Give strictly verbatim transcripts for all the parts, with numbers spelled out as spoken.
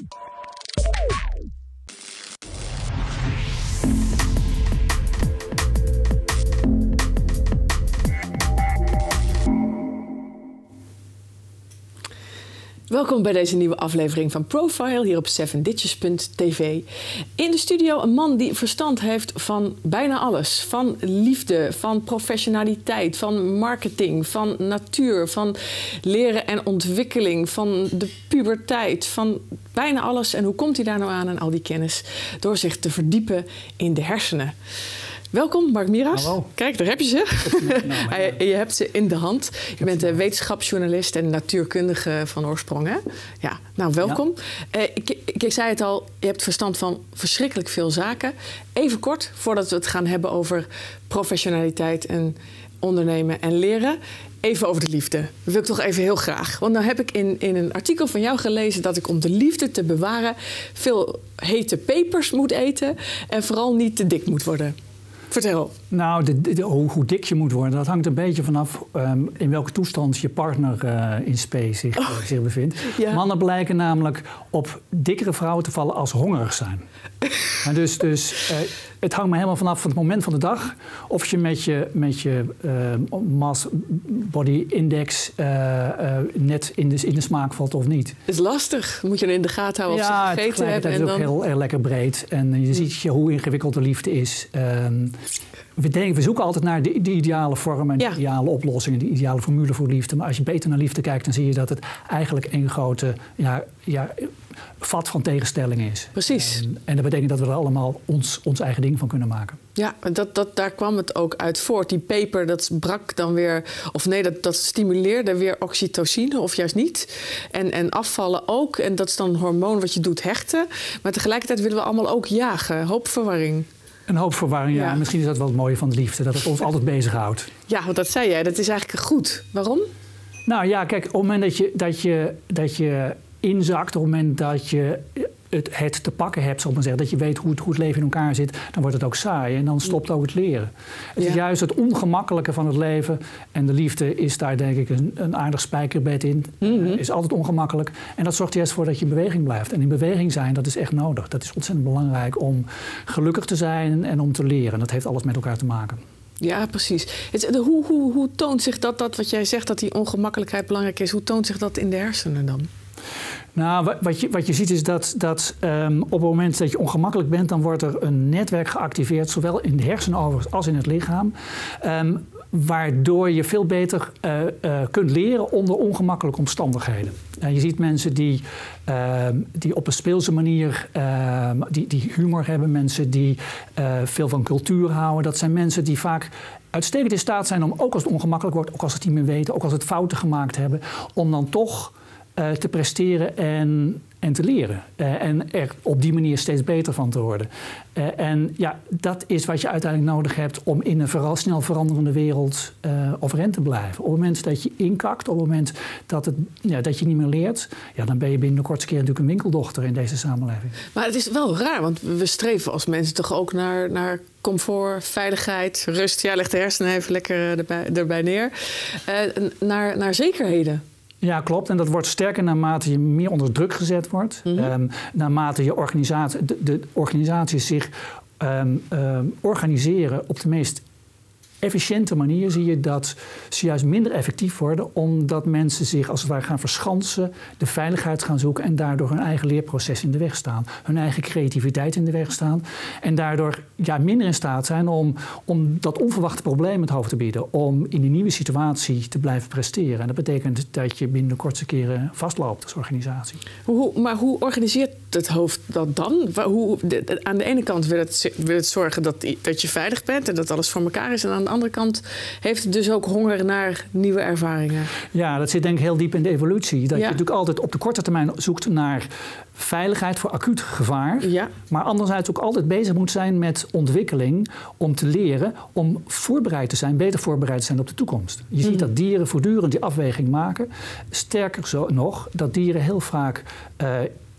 Welkom bij deze nieuwe aflevering van Profile hier op seven ditches punt t v. In de studio een man die verstand heeft van bijna alles. Van liefde, van professionaliteit, van marketing, van natuur, van leren en ontwikkeling, van de puberteit, van bijna alles. En hoe komt hij daar nou aan, aan al die kennis? Door zich te verdiepen in de hersenen. Welkom, Mark Miras. Hallo. Kijk, daar heb je ze. Nou, je hebt ze in de hand. Je bent een wetenschapsjournalist en natuurkundige van oorsprong, hè? Ja, nou, welkom. Ja. Uh, ik, ik, ik zei het al, je hebt verstand van verschrikkelijk veel zaken. Even kort, voordat we het gaan hebben over professionaliteit en ondernemen en leren. Even over de liefde. Dat wil ik toch even heel graag. Want nou heb ik in, in een artikel van jou gelezen dat ik om de liefde te bewaren veel hete pepers moet eten en vooral niet te dik moet worden. Vertel. Nou, de, de, hoe, hoe dik je moet worden, dat hangt een beetje vanaf um, in welke toestand je partner uh, in space zich, oh. zich bevindt. Ja. Mannen blijken namelijk op dikkere vrouwen te vallen als hongerig zijn. En dus dus uh, het hangt maar helemaal vanaf van het moment van de dag of je met je, met je uh, mass body index uh, uh, net in de, in de smaak valt of niet. Het is lastig. Moet je er in de gaten houden of ja, ze gegeten hebben. Ja, het is ook dan... heel, heel lekker breed. En je ziet je hoe ingewikkeld de liefde is. Um, We, denken, we zoeken altijd naar de, de ideale vorm en de ja. ideale oplossing, de ideale formule voor liefde. Maar als je beter naar liefde kijkt, dan zie je dat het eigenlijk een grote ja, ja, vat van tegenstelling is. Precies. En, en dat betekent dat we er allemaal ons, ons eigen ding van kunnen maken. Ja, dat, dat, daar kwam het ook uit voort. Die peper, dat brak dan weer, of nee, dat, dat stimuleerde weer oxytocine, of juist niet. En, en afvallen ook. En dat is dan een hormoon wat je doet hechten. Maar tegelijkertijd willen we allemaal ook jagen. Hoop verwarring. Een hoop verwarring, ja. ja. Misschien is dat wel het mooie van de liefde, dat het ons altijd bezighoudt. Ja, want dat zei jij, dat is eigenlijk goed. Waarom? Nou ja, kijk, op het moment dat je, dat je, dat je inzakt, op het moment dat je het, het te pakken hebt, zal ik maar zeggen, dat je weet hoe het, hoe het leven in elkaar zit, dan wordt het ook saai en dan stopt ook het leren. Het ja. is juist het ongemakkelijke van het leven en de liefde is daar denk ik een, een aardig spijkerbed in. Mm-hmm. uh, is altijd ongemakkelijk en dat zorgt juist voor dat je in beweging blijft. En in beweging zijn, dat is echt nodig. Dat is ontzettend belangrijk om gelukkig te zijn en om te leren. Dat heeft alles met elkaar te maken. Ja, precies. Het, de, hoe, hoe, hoe toont zich dat, dat, wat jij zegt, dat die ongemakkelijkheid belangrijk is, hoe toont zich dat in de hersenen dan? Nou, wat je, wat je ziet is dat, dat um, op het moment dat je ongemakkelijk bent, dan wordt er een netwerk geactiveerd, zowel in de hersenen overigens als in het lichaam, um, waardoor je veel beter uh, uh, kunt leren onder ongemakkelijke omstandigheden. Uh, je ziet mensen die, uh, die op een speelse manier uh, die, die humor hebben, mensen die uh, veel van cultuur houden. Dat zijn mensen die vaak uitstekend in staat zijn om, ook als het ongemakkelijk wordt, ook als ze het niet meer weten, ook als het fouten gemaakt hebben, om dan toch Uh, te presteren en, en te leren. Uh, en er op die manier steeds beter van te worden. Uh, en ja, dat is wat je uiteindelijk nodig hebt om in een vooral snel veranderende wereld uh, overeind te blijven. Op het moment dat je inkakt, op het moment dat, het, ja, dat je niet meer leert, ja, dan ben je binnen de kortste keer natuurlijk een winkeldochter in deze samenleving. Maar het is wel raar, want we streven als mensen toch ook naar, naar comfort, veiligheid, rust. Ja, leg de hersenen even lekker erbij, erbij neer. Uh, naar, naar zekerheden. Ja, klopt. En dat wordt sterker naarmate je meer onder druk gezet wordt. Mm-hmm. Um, naarmate je organisatie, de, de organisaties zich um, um, organiseren op de meest efficiënte manier, zie je dat ze juist minder effectief worden, omdat mensen zich als het ware gaan verschansen, de veiligheid gaan zoeken en daardoor hun eigen leerproces in de weg staan. Hun eigen creativiteit in de weg staan. En daardoor ja, minder in staat zijn om, om dat onverwachte probleem het hoofd te bieden. Om in die nieuwe situatie te blijven presteren. En dat betekent dat je binnen de kortste keren vastloopt als organisatie. Hoe, maar hoe organiseert het hoofd dat dan? Hoe, de, aan de ene kant wil het, wil het zorgen dat, dat je veilig bent en dat alles voor elkaar is. En aan de andere kant heeft het dus ook honger naar nieuwe ervaringen. Ja, dat zit denk ik heel diep in de evolutie. Dat ja. je natuurlijk altijd op de korte termijn zoekt naar veiligheid voor acuut gevaar. Ja. Maar anderzijds ook altijd bezig moet zijn met ontwikkeling om te leren, om voorbereid te zijn, beter voorbereid te zijn op de toekomst. Je mm. ziet dat dieren voortdurend die afweging maken. Sterker zo nog, dat dieren heel vaak uh,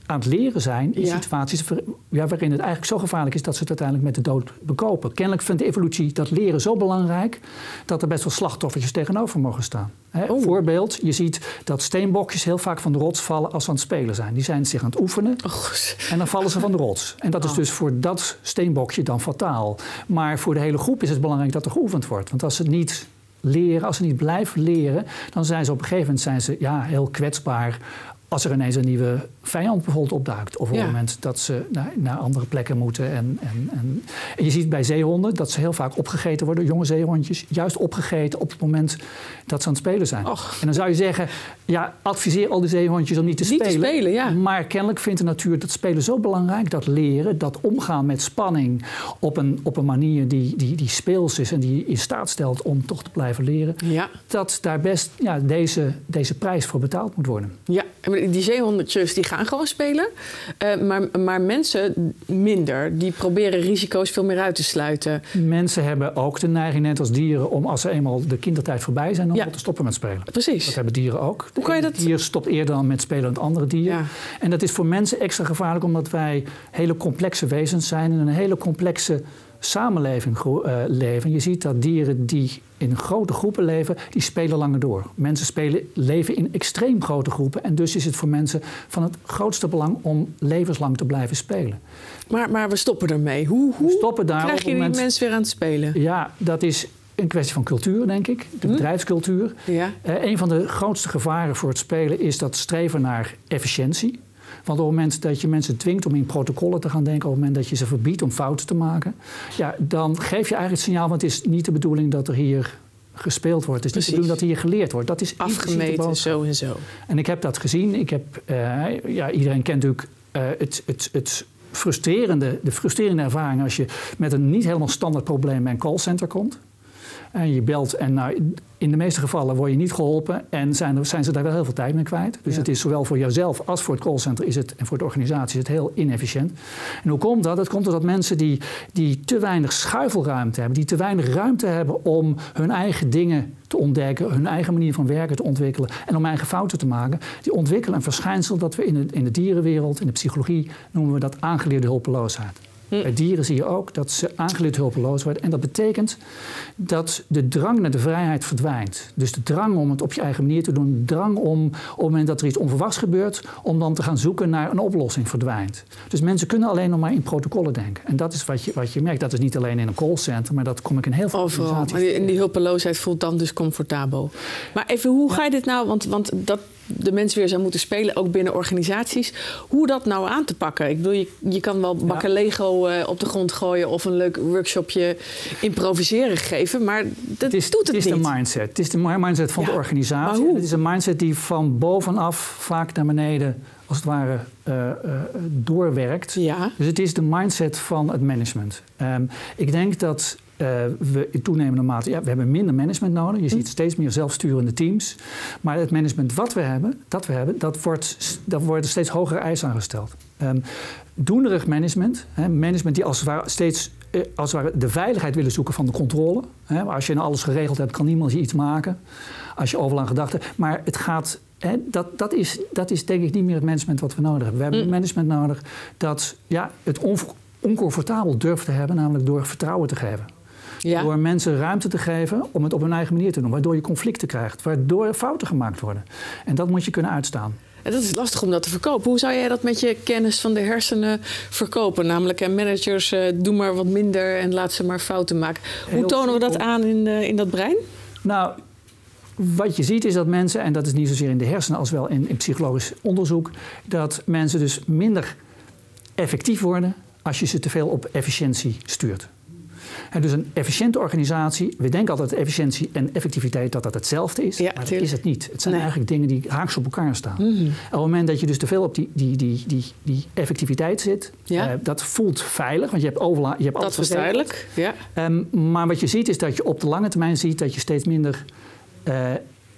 aan het leren zijn in ja. situaties ja, waarin het eigenlijk zo gevaarlijk is dat ze het uiteindelijk met de dood bekopen. Kennelijk vindt de evolutie dat leren zo belangrijk dat er best wel slachtoffertjes tegenover mogen staan. Hè, oh. Voorbeeld, je ziet dat steenbokjes heel vaak van de rots vallen als ze aan het spelen zijn. Die zijn zich aan het oefenen oh. en dan vallen ze van de rots. En dat is dus voor dat steenbokje dan fataal. Maar voor de hele groep is het belangrijk dat er geoefend wordt. Want als ze niet leren, als ze niet blijven leren, dan zijn ze op een gegeven moment zijn ze, ja, heel kwetsbaar als er ineens een nieuwe vijand bijvoorbeeld opduikt. Of op ja. het moment dat ze naar, naar andere plekken moeten. En, en, en, en je ziet bij zeehonden dat ze heel vaak opgegeten worden. Jonge zeehondjes, juist opgegeten op het moment dat ze aan het spelen zijn. Och. En dan zou je zeggen, ja, adviseer al die zeehondjes om niet te niet spelen. Te spelen ja. Maar kennelijk vindt de natuur dat spelen zo belangrijk. Dat leren, dat omgaan met spanning op een, op een manier die, die, die speels is en die in staat stelt om toch te blijven leren. Ja. Dat daar best ja, deze, deze prijs voor betaald moet worden. Ja, die zeehondjes die gaan gewoon spelen. Uh, maar, maar mensen minder. Die proberen risico's veel meer uit te sluiten. Mensen hebben ook de neiging, net als dieren, om als ze eenmaal de kindertijd voorbij zijn, om ja. te stoppen met spelen. Precies. Dat hebben dieren ook. Hoe kan je dat? Het dier stopt eerder dan met spelen dan het andere dier. Ja. En dat is voor mensen extra gevaarlijk, omdat wij hele complexe wezens zijn in een hele complexe samenleving uh, leven. Je ziet dat dieren die in grote groepen leven, die spelen langer door. Mensen spelen, leven in extreem grote groepen en dus is het voor mensen van het grootste belang om levenslang te blijven spelen. Maar, maar we stoppen ermee. Hoe, hoe we stoppen daar krijg je die moment... mensen weer aan het spelen? Ja, dat is een kwestie van cultuur, denk ik. De bedrijfscultuur. Ja. Uh, een van de grootste gevaren voor het spelen is dat streven naar efficiëntie. Want op het moment dat je mensen dwingt om in protocollen te gaan denken, op het moment dat je ze verbiedt om fouten te maken, ja, dan geef je eigenlijk het signaal, want het is niet de bedoeling dat er hier gespeeld wordt. Het is niet de bedoeling dat hier geleerd wordt. Dat is afgemeten, zo en zo. En ik heb dat gezien. Ik heb, uh, ja, iedereen kent natuurlijk uh, het, het, het frustrerende, de frustrerende ervaring als je met een niet helemaal standaard probleem bij een callcenter komt. En je belt en nou, in de meeste gevallen word je niet geholpen en zijn, er, zijn ze daar wel heel veel tijd mee kwijt. Dus ja. het is zowel voor jouzelf als voor het callcenter is het, en voor de organisatie is het heel inefficiënt. En hoe komt dat? Het komt doordat mensen die, die te weinig schuifelruimte hebben, die te weinig ruimte hebben om hun eigen dingen te ontdekken, hun eigen manier van werken te ontwikkelen en om eigen fouten te maken, die ontwikkelen een verschijnsel dat we in de, in de dierenwereld, in de psychologie, noemen we dat aangeleerde hulpeloosheid. Bij dieren zie je ook dat ze aangeleerd hulpeloos worden. En dat betekent dat de drang naar de vrijheid verdwijnt. Dus de drang om het op je eigen manier te doen. De drang om, op het moment dat er iets onverwachts gebeurt, om dan te gaan zoeken naar een oplossing verdwijnt. Dus mensen kunnen alleen nog maar in protocollen denken. En dat is wat je, wat je merkt. Dat is niet alleen in een callcenter, maar dat kom ik in heel veel organisaties tegen. En die hulpeloosheid voelt dan dus comfortabel. Maar even, hoe ga je dit nou, want, want dat de mensen weer zou moeten spelen, ook binnen organisaties. Hoe dat nou aan te pakken? Ik bedoel, je, je kan wel bakken ja. Lego uh, op de grond gooien of een leuk workshopje improviseren geven, maar dat het is, doet het, het is niet. De mindset. Het is de mindset van ja. de organisatie. Maar hoe? Het is een mindset die van bovenaf vaak naar beneden, als het ware, uh, uh, doorwerkt. Ja. Dus het is de mindset van het management. Um, ik denk dat Uh, we in toenemende mate, ja, we hebben minder management nodig. Je ziet steeds meer zelfsturende teams. Maar het management wat we hebben, dat we hebben, dat wordt, dat worden steeds hogere eisen aangesteld. Um, doenerig management, hè, management die als het ware steeds uh, als het ware de veiligheid willen zoeken van de controle. Hè, als je nou alles geregeld hebt, kan niemand je iets maken. Als je overal aan gedacht hebt. Maar het gaat, hè, dat, dat, is, dat is denk ik niet meer het management wat we nodig hebben. We hebben mm. een management nodig dat ja, het on, oncomfortabel durft te hebben, namelijk door vertrouwen te geven. Ja. Door mensen ruimte te geven om het op hun eigen manier te doen. Waardoor je conflicten krijgt. Waardoor er fouten gemaakt worden. En dat moet je kunnen uitstaan. En dat is lastig om dat te verkopen. Hoe zou jij dat met je kennis van de hersenen verkopen? Namelijk, en managers, uh, doe maar wat minder en laat ze maar fouten maken. Hoe Heel tonen we dat aan in, uh, in dat brein? Nou, wat je ziet is dat mensen, en dat is niet zozeer in de hersenen als wel in, in psychologisch onderzoek, dat mensen dus minder effectief worden als je ze te veel op efficiëntie stuurt. En dus een efficiënte organisatie, we denken altijd dat efficiëntie en effectiviteit dat dat hetzelfde is, ja, maar dat is het niet. Het zijn nee. eigenlijk dingen die haaks op elkaar staan. Mm-hmm. En op het moment dat je dus te veel op die, die, die, die, die effectiviteit zit, ja. uh, dat voelt veilig, want je hebt overal, je hebt dat was duidelijk, ja. Um, maar wat je ziet is dat je op de lange termijn ziet dat je steeds minder, uh,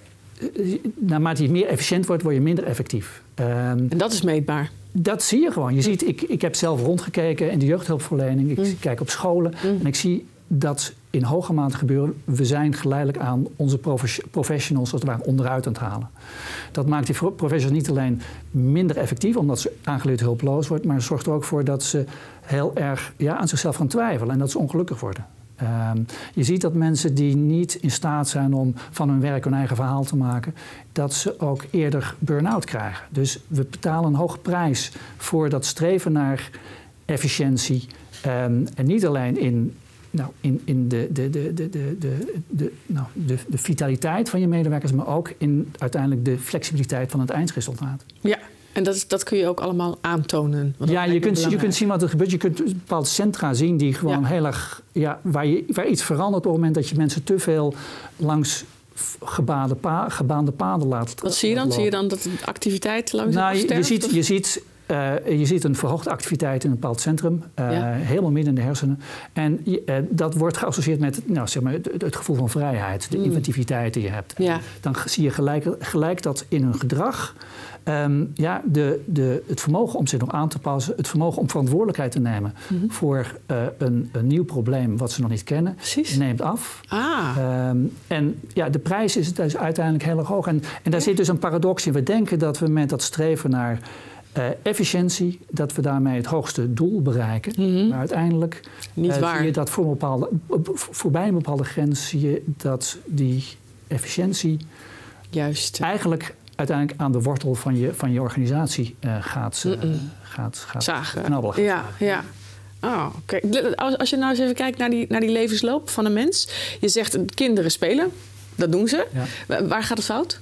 naarmate je meer efficiënt wordt, word je minder effectief. Um, en dat is meetbaar. Dat zie je gewoon. Je ziet, ik, ik heb zelf rondgekeken in de jeugdhulpverlening. Ik mm. kijk op scholen mm. en ik zie dat in hoge mate gebeuren. We zijn geleidelijk aan onze professionals als het ware onderuit aan het halen. Dat maakt die professionals niet alleen minder effectief, omdat ze aangeleerd hulpeloos wordt, maar zorgt er ook voor dat ze heel erg ja, aan zichzelf gaan twijfelen en dat ze ongelukkig worden. Um, je ziet dat mensen die niet in staat zijn om van hun werk hun eigen verhaal te maken, dat ze ook eerder burn-out krijgen. Dus we betalen een hoge prijs voor dat streven naar efficiëntie. Um, en niet alleen in, nou, in, in de, de, de, de, de, de, de, nou, de, de vitaliteit van je medewerkers, maar ook in uiteindelijk de flexibiliteit van het eindresultaat. Ja. En dat, dat kun je ook allemaal aantonen. Ja, je kunt, je kunt zien wat er gebeurt. Je kunt bepaalde centra zien die gewoon ja. heel erg... Ja, waar, je, waar iets verandert op het moment dat je mensen te veel langs gebaande, pa, gebaande paden laat. Wat zie je dan? Lopen. Zie je dan dat de activiteit langzaam nou, sterft? Je ziet, je, ziet, uh, je ziet een verhoogde activiteit in een bepaald centrum. Uh, ja. Helemaal midden in de hersenen. En uh, dat wordt geassocieerd met nou, zeg maar, het, het gevoel van vrijheid. De mm. inventiviteit die je hebt. Ja. Dan zie je gelijk, gelijk dat in hun gedrag... Um, ja, de, de, het vermogen om zich nog aan te passen, het vermogen om verantwoordelijkheid te nemen mm-hmm. voor uh, een, een nieuw probleem wat ze nog niet kennen, Precies. neemt af. Ah. Um, en ja, de prijs is dus uiteindelijk heel erg hoog. En, en daar ja. zit dus een paradox in. We denken dat we met dat streven naar uh, efficiëntie, dat we daarmee het hoogste doel bereiken. Mm-hmm. Maar uiteindelijk niet uh, waar. zie je dat voor een bepaalde, voorbij een bepaalde grens zie je dat die efficiëntie Juist. eigenlijk uiteindelijk aan de wortel van je, van je organisatie uh, gaat, uh, gaat, gaat Zagen. knabbelen. Ja, ja. Oh, oké. Okay. Als, als je nou eens even kijkt naar die, naar die levensloop van een mens. Je zegt kinderen spelen, dat doen ze. Ja. Waar gaat het fout?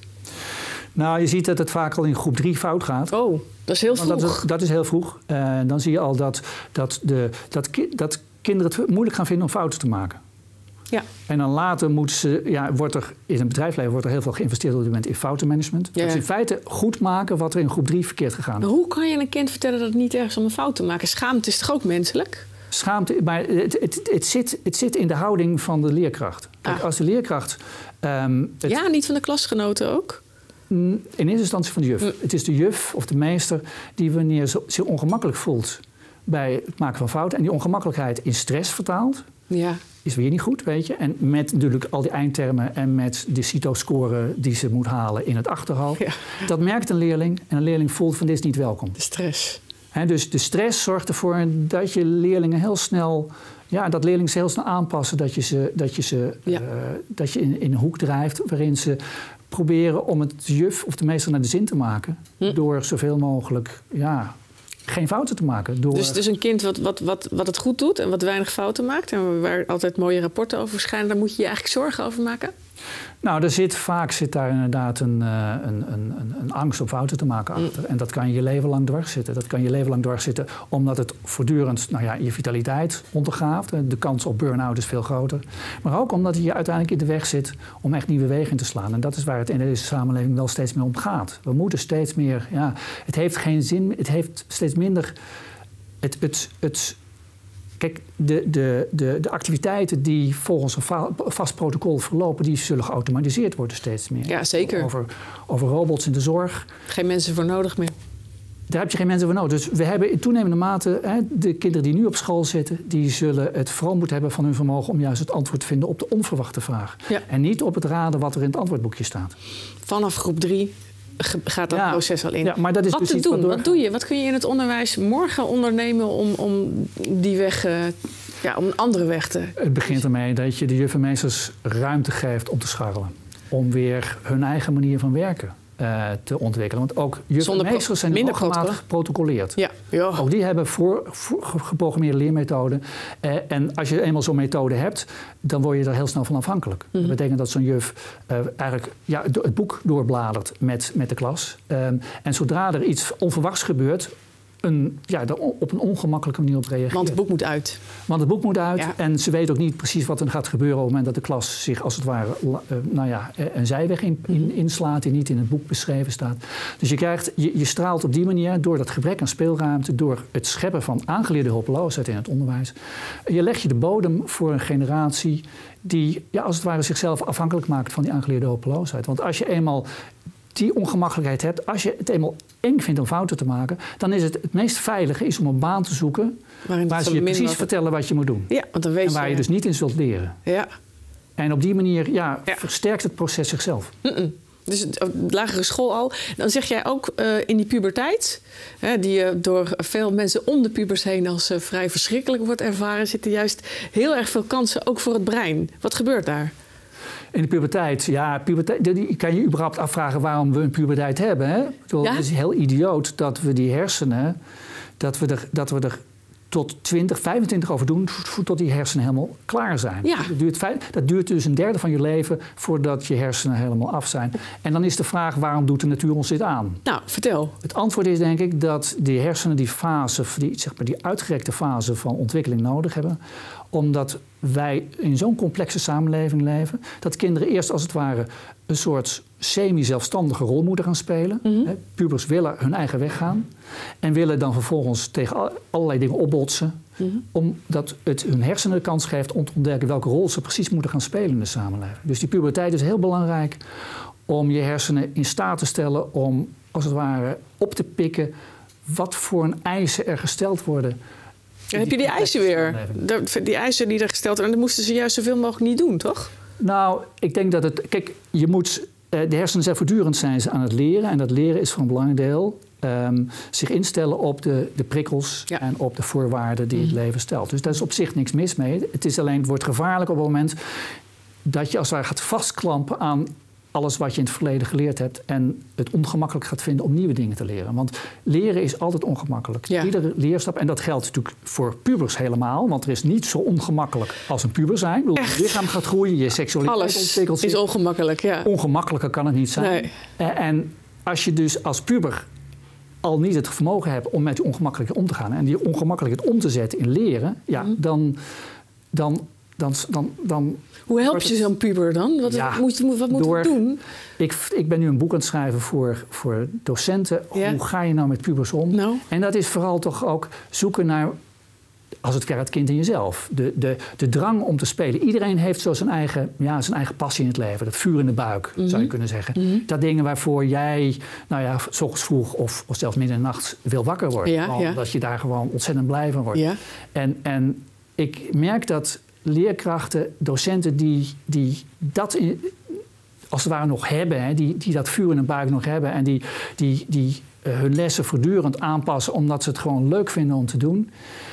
Nou, je ziet dat het vaak al in groep drie fout gaat. Oh, dat is heel vroeg. Dat, dat is heel vroeg. Uh, dan zie je al dat, dat, de, dat, ki- dat kinderen het moeilijk gaan vinden om fouten te maken. Ja. En dan later moeten ze, ja, wordt er in het bedrijfsleven wordt er heel veel geïnvesteerd op dit moment in foutenmanagement. Ja. Dat ze in feite goed maken wat er in groep drie verkeerd gegaan is. Maar hoe kan je een kind vertellen dat het niet ergens om een fout te maken? Schaamte is toch ook menselijk? Schaamte, maar het, het, het, zit, het zit in de houding van de leerkracht. Kijk, ah. Als de leerkracht... Um, het, ja, niet van de klasgenoten ook? In eerste instantie van de juf. Mm. Het is de juf of de meester die wanneer ze zich ongemakkelijk voelt bij het maken van fouten en die ongemakkelijkheid in stress vertaalt. Ja. Is weer niet goed, weet je. En met natuurlijk al die eindtermen en met de CITO-score die ze moet halen in het achterhoofd. Ja. Dat merkt een leerling en een leerling voelt van dit is niet welkom. De stress. He, dus de stress zorgt ervoor dat je leerlingen heel snel... Ja, dat leerlingen ze heel snel aanpassen. Dat je ze, dat je ze ja. uh, dat je in, in een hoek drijft waarin ze proberen om het juf of de meester naar de zin te maken. Hm. Door zoveel mogelijk... Ja, geen fouten te maken. Door... Dus, dus een kind wat, wat, wat, wat het goed doet en wat weinig fouten maakt... en waar altijd mooie rapporten over verschijnen... daar moet je je eigenlijk zorgen over maken? Nou, er zit, vaak zit daar inderdaad een, een, een, een angst om fouten te maken achter. Mm. En dat kan je leven lang dwars zitten. Dat kan je leven lang dwars zitten omdat het voortdurend nou ja, je vitaliteit ondergraaft. De kans op burn-out is veel groter. Maar ook omdat je uiteindelijk in de weg zit om echt nieuwe wegen in te slaan. En dat is waar het in deze samenleving wel steeds meer om gaat. We moeten steeds meer... Ja, het heeft geen zin... Het heeft steeds minder... Het... het, het Kijk, de, de, de, de activiteiten die volgens een va- vast protocol verlopen... die zullen geautomatiseerd worden steeds meer. Ja, zeker. Over, over robots in de zorg. Geen mensen voor nodig meer. Daar heb je geen mensen voor nodig. Dus we hebben in toenemende mate... Hè, de kinderen die nu op school zitten... die zullen het vooral moeten hebben van hun vermogen... om juist het antwoord te vinden op de onverwachte vraag. Ja. En niet op het raden wat er in het antwoordboekje staat. Vanaf groep drie... gaat dat ja, proces al in. Ja, maar dat is wat te doen? Wat, wat doe je? Wat kun je in het onderwijs morgen ondernemen om, om die weg, uh, ja, om een andere weg te... Het begint ermee dat je de juf en meesters ruimte geeft om te scharrelen. Om weer hun eigen manier van werken uh, te ontwikkelen. Want ook juf en meesters zijn minder regelmatig geprotocoleerd. Ja. Ja. Ook die hebben voor, voor geprogrammeerde leermethoden. Uh, en als je eenmaal zo'n methode hebt, dan word je er heel snel van afhankelijk. Mm-hmm. Dat betekent dat zo'n juf uh, eigenlijk ja, het boek doorbladert met, met de klas. Um, en zodra er iets onverwachts gebeurt... Een, ja, er op een ongemakkelijke manier op reageren. Want het boek moet uit. Want het boek moet uit. Ja. En ze weet ook niet precies wat er gaat gebeuren... op het moment dat de klas zich als het ware uh, nou ja, een zijweg in, in, inslaat... die niet in het boek beschreven staat. Dus je, krijgt, je, je straalt op die manier door dat gebrek aan speelruimte... door het scheppen van aangeleerde hulpeloosheid in het onderwijs... je legt je de bodem voor een generatie... die ja, als het ware zichzelf afhankelijk maakt van die aangeleerde hulpeloosheid. Want als je eenmaal... die ongemakkelijkheid hebt, als je het eenmaal eng vindt om fouten te maken, dan is het het meest veilige is om een baan te zoeken Waarin waar ze je precies wat... vertellen wat je moet doen. Ja, want dan weet en waar je, je dus niet in zult leren. Ja. En op die manier ja, ja. versterkt het proces zichzelf. Mm-mm. Dus lagere school al. Dan zeg jij ook uh, in die puberteit, hè, die uh, door veel mensen om de pubers heen als uh, vrij verschrikkelijk wordt ervaren, zitten juist heel erg veel kansen ook voor het brein. Wat gebeurt daar? In de puberteit, ja, puberteit, die kan je überhaupt afvragen waarom we een puberteit hebben. Hè? Bedoel, ja? Het is heel idioot dat we die hersenen, dat we er, dat we er tot twintig, vijfentwintig over doen tot die hersenen helemaal klaar zijn. Ja. Dat, duurt, dat duurt dus een derde van je leven voordat je hersenen helemaal af zijn. En dan is de vraag, waarom doet de natuur ons dit aan? Nou, vertel. Het antwoord is denk ik dat die hersenen die fase, die, zeg maar, die uitgerekte fase van ontwikkeling nodig hebben. Omdat wij in zo'n complexe samenleving leven, dat kinderen eerst als het ware een soort semi-zelfstandige rol moeten gaan spelen. Mm-hmm. He, pubers willen hun eigen weg gaan en willen dan vervolgens tegen allerlei dingen opbotsen. Mm-hmm. Omdat het hun hersenen de kans geeft om te ontdekken welke rol ze precies moeten gaan spelen in de samenleving. Dus die puberteit is heel belangrijk om je hersenen in staat te stellen om als het ware op te pikken wat voor een eisen er gesteld worden. Dan heb je die eisen weer. Die eisen die er gesteld worden, en dat moesten ze juist zoveel mogelijk niet doen, toch? Nou, ik denk dat het... Kijk, je moet... De hersenen zijn voortdurend zijn ze aan het leren. En dat leren is voor een belangrijk deel um, zich instellen op de, de prikkels ja. en op de voorwaarden die het leven stelt. Dus daar is op zich niks mis mee. Het is alleen, het wordt gevaarlijk op het moment dat je als het ware gaat vastklampen aan alles wat je in het verleden geleerd hebt en het ongemakkelijk gaat vinden om nieuwe dingen te leren. Want leren is altijd ongemakkelijk. Ja. Iedere leerstap, en dat geldt natuurlijk voor pubers helemaal, want er is niet zo ongemakkelijk als een puber zijn. Bedoel, je lichaam gaat groeien, je seksualiteit alles ontwikkelt zich. Is ongemakkelijk, ja. Ongemakkelijker kan het niet zijn. Nee. En als je dus als puber al niet het vermogen hebt om met die ongemakkelijkheid om te gaan en die ongemakkelijkheid om te zetten in leren, ja, mm. dan... dan Dan, dan, dan Hoe help je zo'n puber dan? Wat, ja, moet, wat moet door, je doen? Ik, ik ben nu een boek aan het schrijven voor, voor docenten. Ja. Hoe ga je nou met pubers om? Nou. En dat is vooral toch ook zoeken naar, als het ware, het kind in jezelf. De, de, de drang om te spelen. Iedereen heeft zo zijn eigen, ja, zijn eigen passie in het leven. Dat vuur in de buik, mm-hmm. zou je kunnen zeggen. Mm-hmm. Dat dingen waarvoor jij, nou ja, 's ochtends vroeg of, of zelfs midden in de nacht wil wakker worden. Ja, ja. Dat je daar gewoon ontzettend blij van wordt. Ja. En, en ik merk dat leerkrachten, docenten die, die dat in, als het ware nog hebben, hè, die, die dat vuur in de buik nog hebben en die, die, die uh, hun lessen voortdurend aanpassen omdat ze het gewoon leuk vinden om te doen,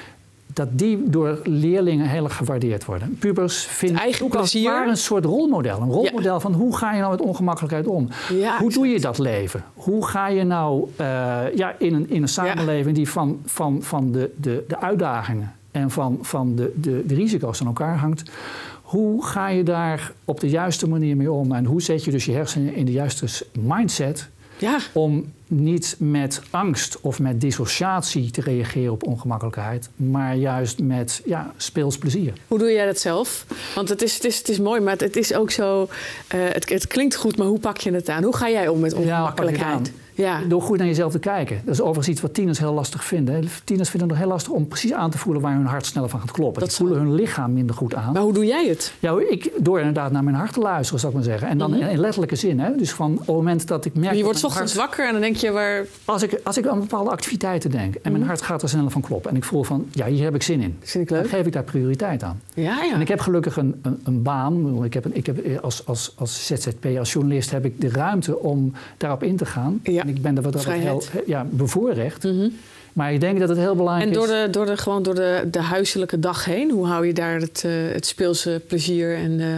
dat die door leerlingen heel erg gewaardeerd worden. Pubers vinden eigen ook als het ware een soort rolmodel. Een rolmodel ja. van hoe ga je nou met ongemakkelijkheid om? Ja, hoe doe je dat leven? Hoe ga je nou uh, ja, in, een, in een samenleving ja. die van, van, van de, de, de uitdagingen en van, van de, de, de risico's aan elkaar hangt. Hoe ga je daar op de juiste manier mee om? En hoe zet je dus je hersenen in de juiste mindset ja. om niet met angst of met dissociatie te reageren op ongemakkelijkheid, maar juist met ja, speels plezier. Hoe doe jij dat zelf? Want het is, het is, het is mooi, maar het is ook zo, uh, het, het klinkt goed, maar hoe pak je het aan? Hoe ga jij om met ongemakkelijkheid? Ja, Ja. Door goed naar jezelf te kijken. Dat is overigens iets wat tieners heel lastig vinden. Tieners vinden het nog heel lastig om precies aan te voelen waar hun hart sneller van gaat kloppen. Dat voelen hun lichaam minder goed aan. Maar hoe doe jij het? Ja, ik, door inderdaad naar mijn hart te luisteren, zou ik maar zeggen. En dan mm-hmm. in letterlijke zin. Hè? Dus van op het moment dat ik merk... Je wordt 's ochtends hart... wakker en dan denk je waar... Als ik, als ik aan bepaalde activiteiten denk en mm-hmm. mijn hart gaat er sneller van kloppen. En ik voel van, ja, hier heb ik zin in. Vind ik leuk. Dan geef ik daar prioriteit aan. Ja, ja. En ik heb gelukkig een, een, een baan. Ik heb, een, ik heb als, als, als Z Z P, als journalist, heb ik de ruimte om daarop in te gaan. Ja. En ik ben er wat dat heel ja, bevoorrecht. Mm-hmm. Maar ik denk dat het heel belangrijk is. En door is... de, door de, gewoon door de, de huiselijke dag heen, hoe hou je daar het, uh, het speelse plezier en de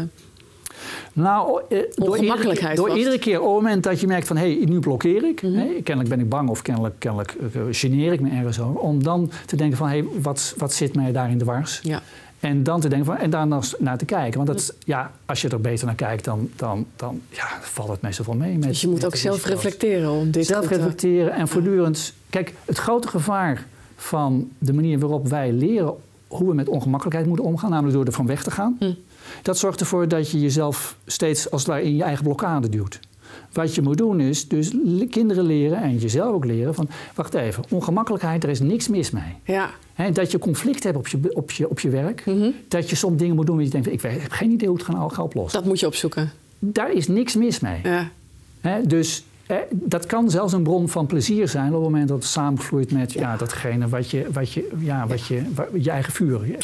nou, uh, ongemakkelijkheid door, iedere, door vast? iedere keer op het moment dat je merkt van, hé, hey, nu blokkeer ik. Mm-hmm. Hè, kennelijk ben ik bang of kennelijk, kennelijk uh, geneer ik me ergens over. Om dan te denken van, hé, hey, wat, wat zit mij daarin de wars? Ja. En dan te denken van, en daar naar te kijken. Want dat, ja, als je er beter naar kijkt, dan, dan, dan ja, valt het meestal wel mee. Met, dus je moet ook zelf reflecteren om dit Zelf reflecteren en voortdurend... Kijk, het grote gevaar van de manier waarop wij leren hoe we met ongemakkelijkheid moeten omgaan, namelijk door er van weg te gaan, hm. dat zorgt ervoor dat je jezelf steeds als het ware in je eigen blokkade duwt. Wat je moet doen is dus kinderen leren en jezelf ook leren van, wacht even, ongemakkelijkheid, er is niks mis mee. Ja. He, dat je conflict hebt op je, op je, op je werk. Mm-hmm. Dat je soms dingen moet doen waar je denkt, ik heb geen idee hoe het gaan, gaan oplossen. Dat moet je opzoeken. Daar is niks mis mee. Ja. He, dus eh, dat kan zelfs een bron van plezier zijn op het moment dat het samenvloeit met ja. Ja, datgene wat je, wat je, ja, wat je, wat, je eigen vuur. Uh,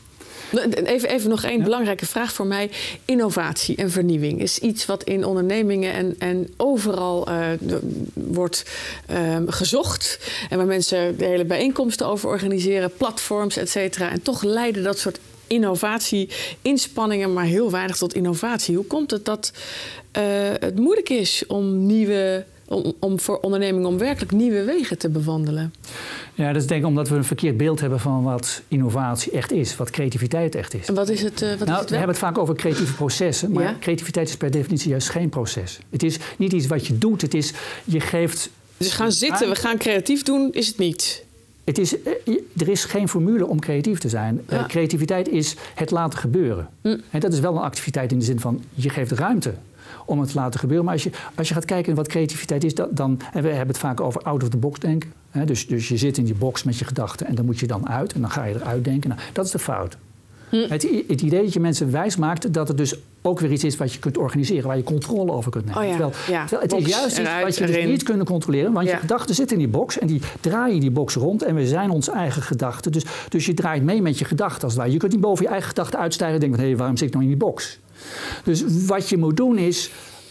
Even, even nog één ja. belangrijke vraag voor mij. Innovatie en vernieuwing is iets wat in ondernemingen en, en overal uh, de, wordt uh, gezocht. En waar mensen de hele bijeenkomsten over organiseren, platforms, et cetera. En toch leiden dat soort innovatie-inspanningen maar heel weinig tot innovatie. Hoe komt het dat uh, het moeilijk is om nieuwe... Om, om voor ondernemingen om werkelijk nieuwe wegen te bewandelen? Ja, dat is denk ik omdat we een verkeerd beeld hebben van wat innovatie echt is, wat creativiteit echt is. En wat is het, uh, wat nou, is het we hebben het vaak over creatieve processen, maar ja? creativiteit is per definitie juist geen proces. Het is niet iets wat je doet, het is, je geeft... Dus gaan zitten, we gaan creatief doen, is het niet? Het is, er is geen formule om creatief te zijn. Ja. Uh, creativiteit is het laten gebeuren. Hm. En dat is wel een activiteit in de zin van, je geeft ruimte om het te laten gebeuren. Maar als je, als je gaat kijken naar wat creativiteit is, dan... En we hebben het vaak over out of the box denken. Hè? Dus, dus je zit in die box met je gedachten en dan moet je dan uit. En dan ga je eruit denken. Nou, dat is de fout. Hm. Het, het idee dat je mensen wijs maakt dat het dus ook weer iets is wat je kunt organiseren, waar je controle over kunt nemen. Oh ja, terwijl, ja. terwijl het box is juist iets wat je dus niet kunt controleren, want ja. je gedachten zitten in die box en die draaien die box rond en we zijn onze eigen gedachten. Dus, dus je draait mee met je gedachten als het ware. Je kunt niet boven je eigen gedachten uitstijgen en denken van hé, hey, waarom zit ik nou in die box? Dus wat je moet doen is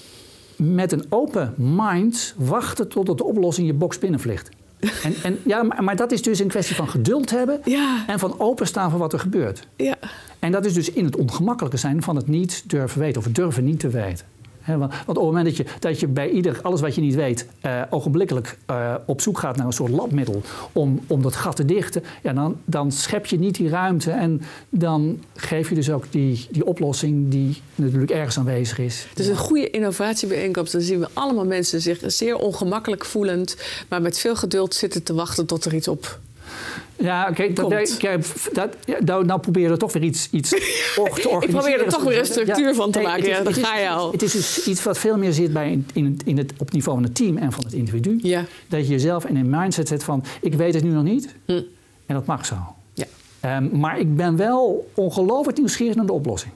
met een open mind wachten totdat de oplossing je box binnenvliegt. En, en, ja, maar, maar dat is dus een kwestie van geduld hebben ja. en van openstaan voor wat er gebeurt. Ja. En dat is dus in het ongemakkelijke zijn van het niet durven weten of het durven niet te weten. He, want, want op het moment dat je, dat je bij ieder, alles wat je niet weet, uh, ogenblikkelijk uh, op zoek gaat naar een soort labmiddel om, om dat gat te dichten, ja, dan, dan schep je niet die ruimte en dan geef je dus ook die, die oplossing die natuurlijk ergens aanwezig is. Dus een goede innovatiebijeenkomst, dan zien we allemaal mensen zich zeer ongemakkelijk voelend, maar met veel geduld zitten te wachten tot er iets op. Ja, oké, okay, dat, nou, nou probeer je er toch weer iets, iets te organiseren. Ik probeer er toch weer een structuur ja, van te nee, maken. Ja, daar ga je al. Het is dus iets wat veel meer zit bij in, in het, in het, op niveau van het team en van het individu. Ja. Dat je jezelf in een mindset zet van, ik weet het nu nog niet. Hm. En dat mag zo. Ja. Um, maar ik ben wel ongelooflijk nieuwsgierig naar de oplossing.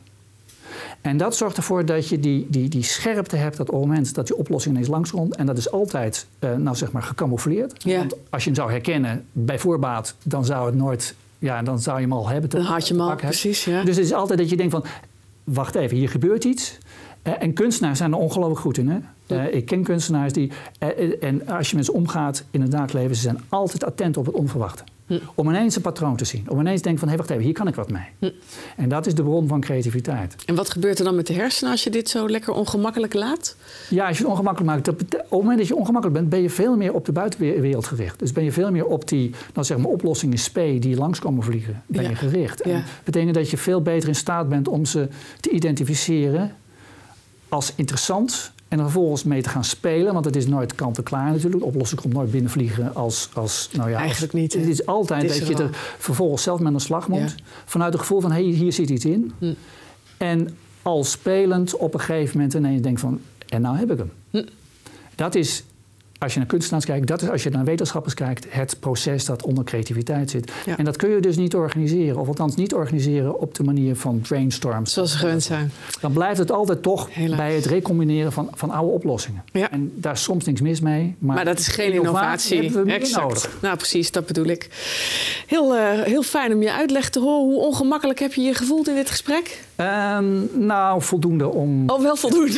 En dat zorgt ervoor dat je die, die, die scherpte hebt op het moment dat die oplossing ineens langskomt. En dat is altijd uh, nou zeg maar gecamoufleerd. Ja. Want als je hem zou herkennen bij voorbaat, dan zou het nooit, ja, dan zou je hem al hebben. Dan had je hem al, precies. Ja. Dus het is altijd dat je denkt van, wacht even, hier gebeurt iets. Uh, en kunstenaars zijn er ongelooflijk goed in. Hè? Uh, ik ken kunstenaars die, uh, en als je met ze omgaat in het dagelijks leven, ze zijn altijd attent op het onverwachte. Hm. Om ineens een patroon te zien. Om ineens te denken van, hé, hey, wacht even, hier kan ik wat mee. Hm. En dat is de bron van creativiteit. En wat gebeurt er dan met de hersenen als je dit zo lekker ongemakkelijk laat? Ja, als je het ongemakkelijk maakt. Dat, op het moment dat je ongemakkelijk bent, ben je veel meer op de buitenwereld gericht. Dus ben je veel meer op die, nou zeg maar, oplossingen spe die langskomen vliegen, ben ja. je gericht. En ja. dat betekent dat je veel beter in staat bent om ze te identificeren als interessant. En er vervolgens mee te gaan spelen, want het is nooit kant-en-klaar natuurlijk. De oplossing komt nooit binnenvliegen als... als nou ja, eigenlijk niet. Het is altijd het is dat je er vervolgens zelf met aan de slag moet. Ja. Vanuit het gevoel van, hé, hey, hier zit iets in. Hm. En al spelend op een gegeven moment ineens denkt van, en nou heb ik hem. Hm. Dat is, als je naar kunstenaars kijkt, dat is als je naar wetenschappers kijkt, het proces dat onder creativiteit zit. Ja. En dat kun je dus niet organiseren, of althans niet organiseren op de manier van brainstorms. Zoals ze gewend zijn. Dan blijft het altijd toch Helaas. bij het recombineren van, van oude oplossingen. Ja. En daar is soms niks mis mee. Maar, maar dat is geen innovatie. Hebben we exact. Nodig. Nou, precies, dat bedoel ik. Heel, uh, heel fijn om je uitleg te horen. Hoe ongemakkelijk heb je je gevoeld in dit gesprek? Um, nou, voldoende om... Oh, wel voldoende.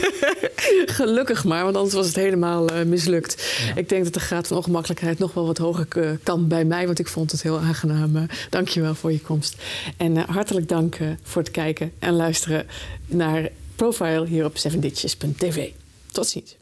Gelukkig maar, want anders was het helemaal uh, mislukt. Ja. Ik denk dat de graad van ongemakkelijkheid nog wel wat hoger uh, kan bij mij, want ik vond het heel aangenaam. Uh, Dank je wel voor je komst. En uh, hartelijk dank uh, voor het kijken en luisteren naar Profile hier op zeven ditches punt t v. Tot ziens.